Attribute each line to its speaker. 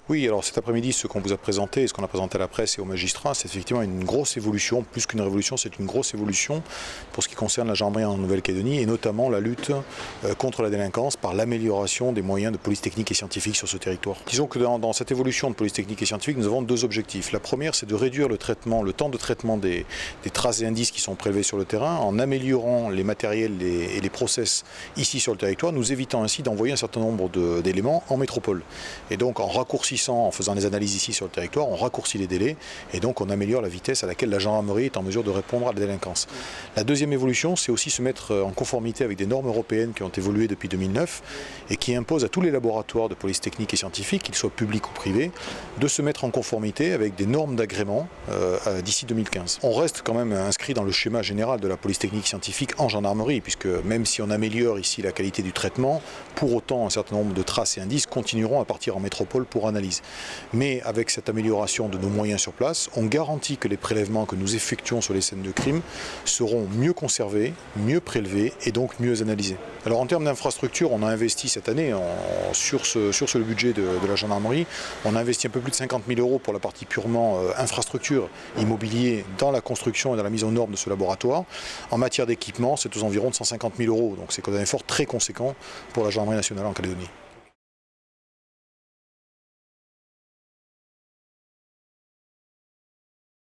Speaker 1: Oui, alors cet après-midi, ce qu'on vous a présenté, ce qu'on a présenté à la presse et aux magistrats, c'est effectivement une grosse évolution, plus qu'une révolution, c'est une grosse évolution pour ce qui concerne la gendarmerie en Nouvelle-Calédonie et notamment la lutte contre la délinquance par l'amélioration des moyens de police technique et scientifique sur ce territoire. Disons que dans cette évolution de police technique et scientifique, nous avons deux objectifs. La première, c'est de réduire le temps de traitement des traces et indices qui sont prélevés sur le terrain en améliorant les matériels et les process ici sur le territoire, nous évitant ainsi d'envoyer un certain nombre d'éléments en métropole. Et donc en raccourcissant, en faisant des analyses ici sur le territoire, on raccourcit les délais et donc on améliore la vitesse à laquelle la gendarmerie est en mesure de répondre à la délinquance. La deuxième évolution, c'est aussi se mettre en conformité avec des normes européennes qui ont évolué depuis 2009 et qui imposent à tous les laboratoires de police technique et scientifique, qu'ils soient publics ou privés, de se mettre en conformité avec des normes d'agrément d'ici 2015. On reste quand même inscrit dans le schéma général de la police technique et scientifique en gendarmerie, puisque même si on améliore ici la qualité du traitement, pour autant un certain nombre de traces et indices continueront à partir en métropole pour analyse. Mais avec cette amélioration de nos moyens sur place, on garantit que les prélèvements que nous effectuons sur les scènes de crime seront mieux conservés, mieux prélevés et donc mieux analysés. Alors en termes d'infrastructure, on a investi cette année sur ce budget de la gendarmerie, on a investi un peu plus de 50 000 € pour la partie purement infrastructure, immobilier, dans la construction et dans la mise aux normes de ce laboratoire. En matière d'équipement, c'est aux environs de 150 000 €, donc c'est un effort très conséquent pour la gendarmerie nationale en Calédonie.